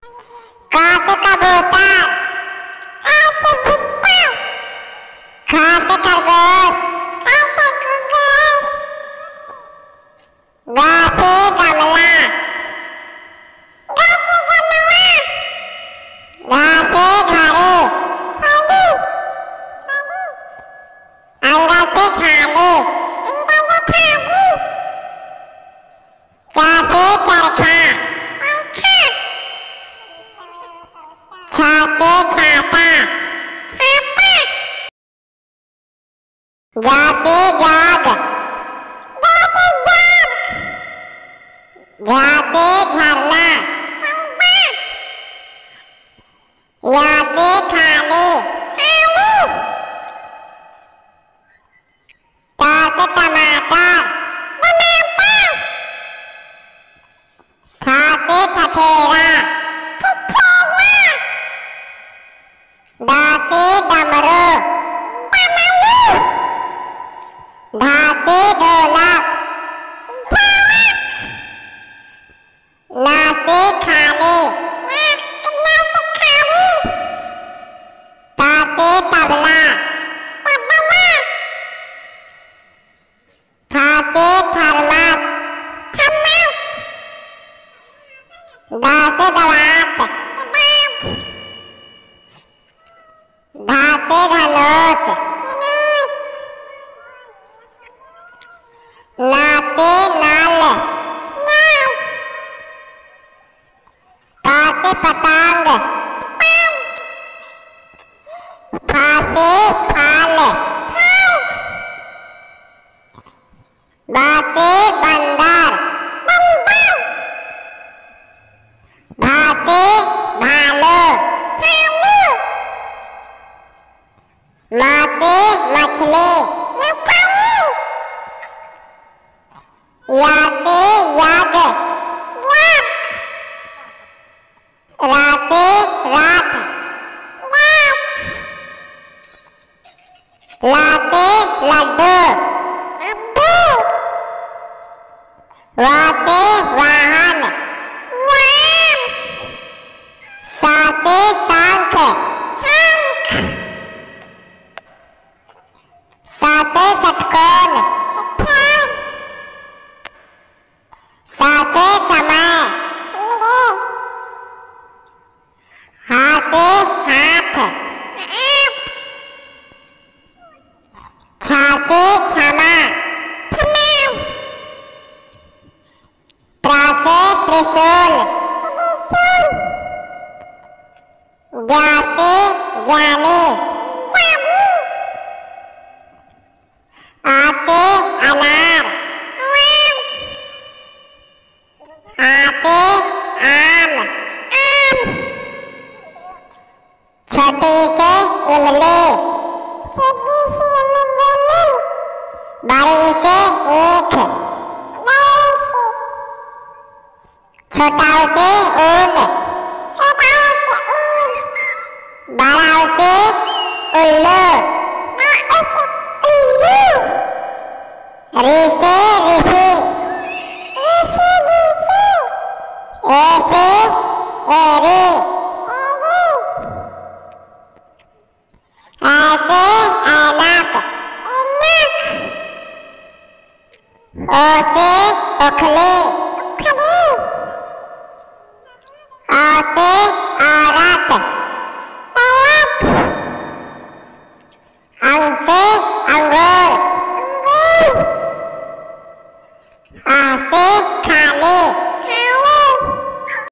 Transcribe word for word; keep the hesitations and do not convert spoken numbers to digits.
क से कबूतर, ख से खरगोश, ग से गमला, घ से घड़ी, अंग से खाली, च से चरखा, छ से छाता, ज से जग, झ से झरना, य से खाली, त से टमाटर, थ से ठठेरा, ड से डमरू, ढ से ढोलक, न से खाली, त से तबला, थ से थर्मस, द से दवात, ध से धनुष, न से नल, प से पतंग, फ से फल, ब से बंदर, भ से भालू, म से मछली, य से यज्ञ, र से रथ, ल से लड्डू, व से वाहन, स से शंख, स से षटकोण, स से समय, ह से हाथ, छ से क्षमा, त्र से त्रिशूल, ज्ञ से ज्ञानी, अ से अनार, आ से आम, छोटी से इमली, बड़ी से ईख, छोटा से ऊन, बड़ा से उल्लू, ऋ से ऋषि, ए से एरी, ऐ से ऐनक, ओ से उखली, आ से औरत, अंग से अंगूर, आ से